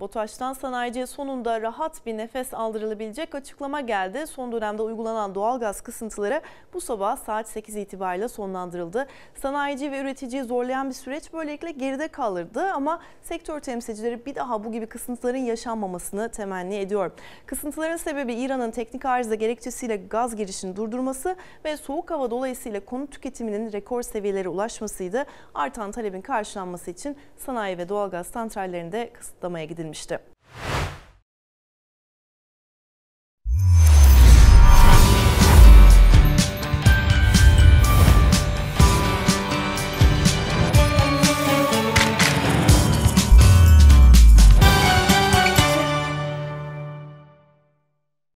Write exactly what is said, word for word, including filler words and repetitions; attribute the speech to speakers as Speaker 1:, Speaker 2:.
Speaker 1: BOTAŞ'tan sanayiciye sonunda rahat bir nefes aldırılabilecek açıklama geldi. Son dönemde uygulanan doğalgaz kısıntıları bu sabah saat sekiz itibariyle sonlandırıldı. Sanayici ve üreticiyi zorlayan bir süreç böylelikle geride kalırdı ama sektör temsilcileri bir daha bu gibi kısıntıların yaşanmamasını temenni ediyor. Kısıntıların sebebi İran'ın teknik arıza gerekçesiyle gaz girişini durdurması ve soğuk hava dolayısıyla konut tüketiminin rekor seviyelere ulaşmasıydı. Artan talebin karşılanması için sanayi ve doğalgaz santrallerinde kısıtlamaya gidilmişti.